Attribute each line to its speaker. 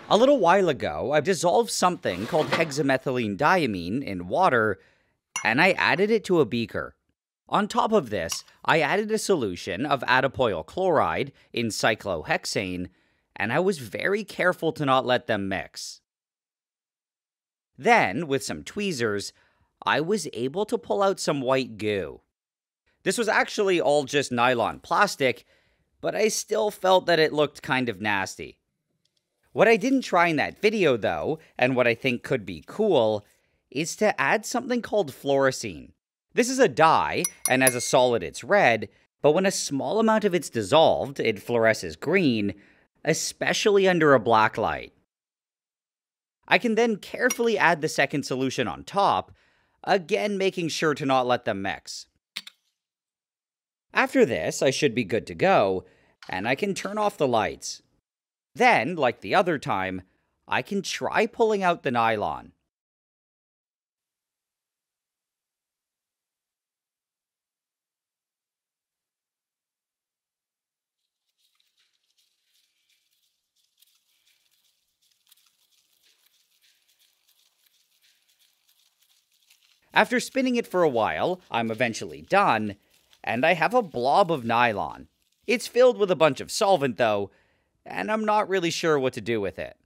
Speaker 1: A little while ago, I dissolved something called hexamethylene diamine in water, and I added it to a beaker. On top of this, I added a solution of adipoyl chloride in cyclohexane, and I was very careful to not let them mix. Then, with some tweezers, I was able to pull out some white goo. This was actually all just nylon plastic, but I still felt that it looked kind of nasty. What I didn't try in that video, though, and what I think could be cool, is to add something called fluorescein. This is a dye, and as a solid it's red, but when a small amount of it's dissolved, it fluoresces green, especially under a black light. I can then carefully add the second solution on top, again making sure to not let them mix. After this, I should be good to go, and I can turn off the lights. Then, like the other time, I can try pulling out the nylon. After spinning it for a while, I'm eventually done, and I have a blob of nylon. It's filled with a bunch of solvent though, and I'm not really sure what to do with it.